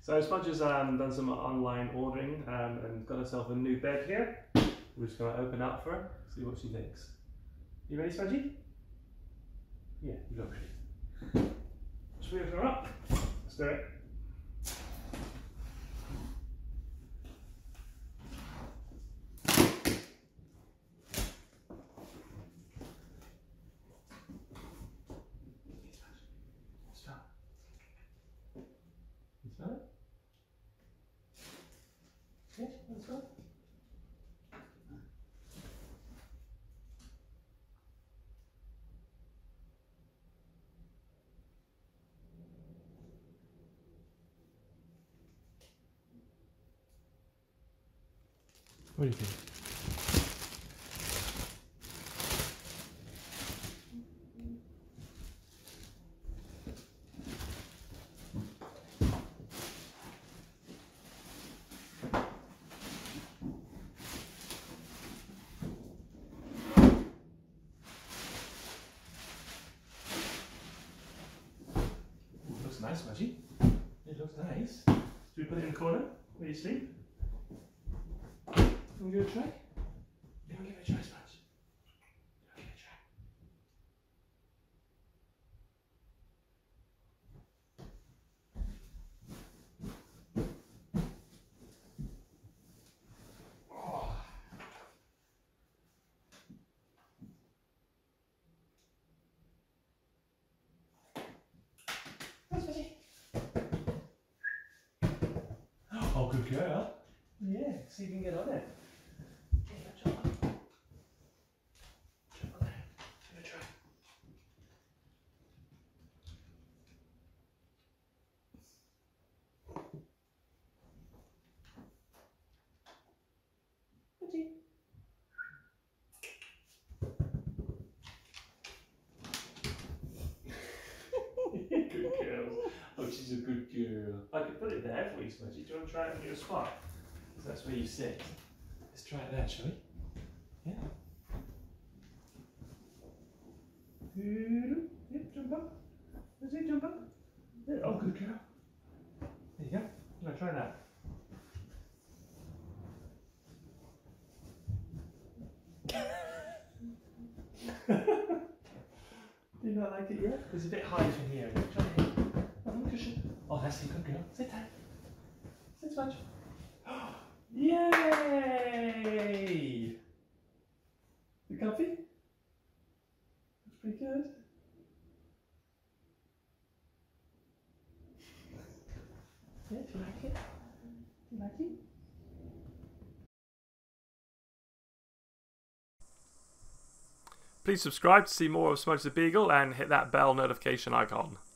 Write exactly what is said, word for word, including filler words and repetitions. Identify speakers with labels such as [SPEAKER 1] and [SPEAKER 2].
[SPEAKER 1] So Smudge has um, done some online ordering um, and got herself a new bed here. We're just going to open up for her, see what she thinks. You ready, Smudgy? Yeah, you look ready. Just move her up. Let's do it. You smell it? Yeah, that's right. What do you think? Looks nice, Smudgy. It looks nice. Should we put it in the corner where you sleep? Want to give it a try? Yeah, give it a try, Smudge. Give it a try. Oh. That's Smudgy. Oh, good girl. Yeah, see if you can get on it. Yeah, jump on. Jump on there. Give it a try. Smudgy. Good girl. Oh, she's a good girl. I could put it there for you, Smudgy. Do you want to try it on your spot? Because that's where you sit. Let's try it there, shall we? Yeah. Yep, jump up. Let's see, jump up. Yeah. Oh, good girl. There you go. I'm going to try that. Do you not like it yet? It's a bit high from here. Try it here. Oh, cushion. Oh, that's a good girl. Sit down. Sit, Smudge. Yay! You comfy? That's pretty good. Yeah, do you like it? Do you like it? Please subscribe to see more of Smudge the Beagle and hit that bell notification icon.